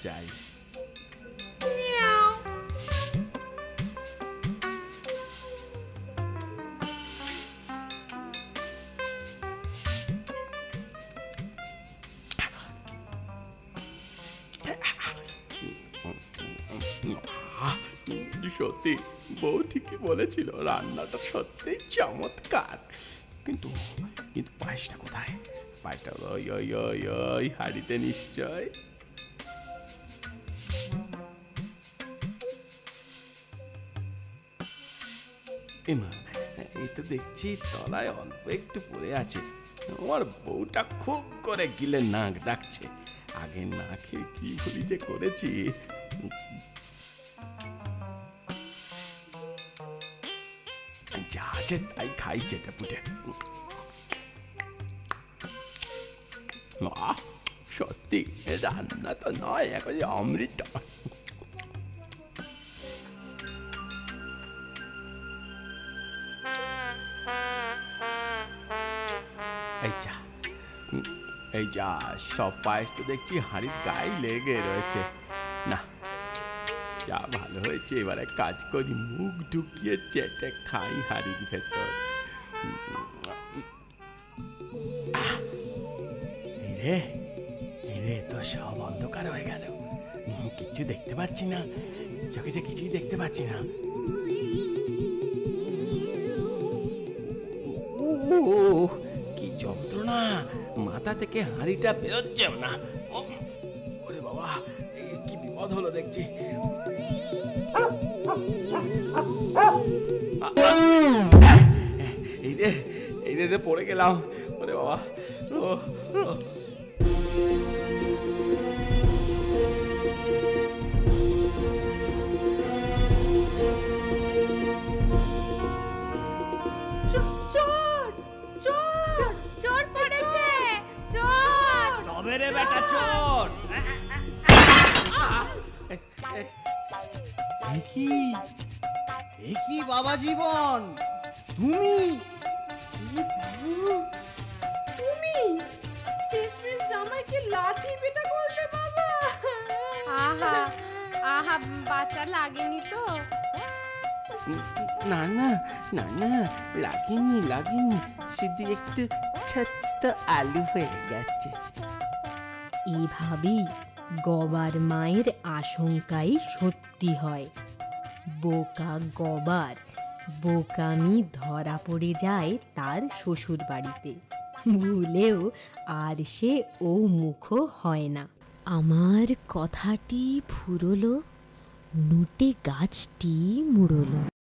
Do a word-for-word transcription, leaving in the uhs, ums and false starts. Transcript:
যাই। সত্যি বউ ঠিকই বলেছিল, রান্নাটা সত্যি চমৎকার। কিন্তু কিন্তু পায়েসটা কোথায়? পায়েসটা ওই ওই ওই ওই হাড়িতে নিশ্চয়। এমা, এই তো দেখছি তলায় অল্প একটু পড়ে আছে। আমার বউটা খুব করে গিলে নাক ডাকছে। আগে না খেয়ে কি ভুলি যে করেছি। যা আছে তাই খাই চেটে পুটে। সত্যি রান্না তো নয়, এখন অমৃত। এই যা, এই যা, সব পায়েস তো দেখছি হাঁড়ির গায়ে লেগে রয়েছে। না, যা ভালো হয়েছে, এবারে কাজ করি, মুখ ঢুকিয়ে চেটে খাই হাঁড়ির ভেতর। রে রে, তো সব অন্ধকার হয়ে গেল, কিছু দেখতে পাচ্ছি না, চোখে যে কিছুই দেখতে পাচ্ছি না। কি যন্ত্রণা, মাথা থেকে হাঁড়িটা বেরোচ্ছেও না। ওরে বাবা, কি বিপদ হলো দেখছি। এই রে এই রে পড়ে গেলাম। ওরে বাবা, ও কি বাবা জীবন, তুমি তুমি শেষমেশ জামাইকে লাঠি পেটা করলে বাবা। আহা আহা, বাচ্চা লাগেনি তো? না না না না, লাগেনি লাগেনি, শুধু একটু ছোট্ট আলু হয়ে গেছে। এভাবেই গবার মায়ের আশঙ্কাই সত্যি হয়। বোকা গবার বোকামি ধরা পড়ে যায় তার শ্বশুর বাড়িতে, ভুলেও আর সে ও মুখ হয় না। আমার কথাটি ফুরলো, নুটে গাছটি মুড়লো।